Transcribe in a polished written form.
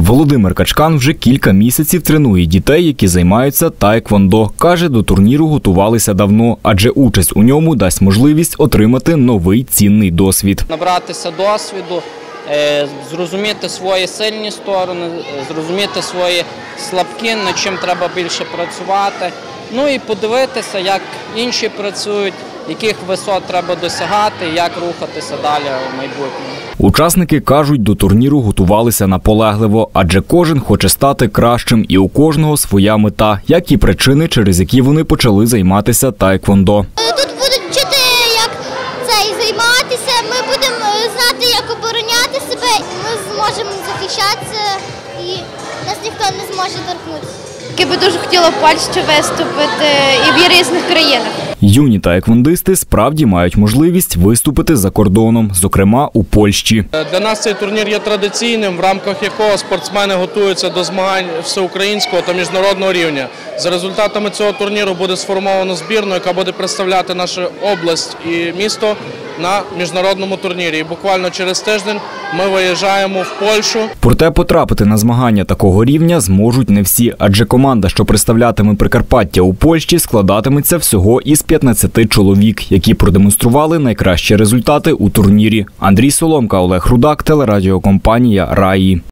Володимир Качкан вже кілька місяців тренує дітей, які займаються таеквондо. Каже, до турніру готувалися давно, адже участь у ньому дасть можливість отримати новий цінний досвід. Набратися досвіду, зрозуміти свої сильні сторони, зрозуміти свої слабкі, над чим треба більше працювати. Ну і подивитися, як інші працюють, яких висот треба досягати, як рухатися далі в майбутньому. Учасники кажуть, до турніру готувалися наполегливо, адже кожен хоче стати кращим і у кожного своя мета, як і причини, через які вони почали займатися таеквондо. Тут будуть вчити, як займатися, ми будемо знати, як обороняти себе, ми зможемо захищатися і нас ніхто не зможе торкнутися. Я би дуже хотіла в Польщі виступити і в різних країнах. Юні таеквондисти справді мають можливість виступити за кордоном, зокрема у Польщі. Для нас цей турнір є традиційним, в рамках якого спортсмени готуються до змагань всеукраїнського та міжнародного рівня. За результатами цього турніру буде сформовано збірну, яка буде представляти нашу область і місто на міжнародному турнірі. І буквально через тиждень ми виїжджаємо в Польщу. Проте потрапити на змагання такого рівня зможуть не всі, адже команда, що представлятиме Прикарпаття у Польщі, складатиметься всього із 15 чоловік, які продемонстрували найкращі результати у турнірі. Андрій Соломка, Олег Рудак, телерадіокомпанія «Раї».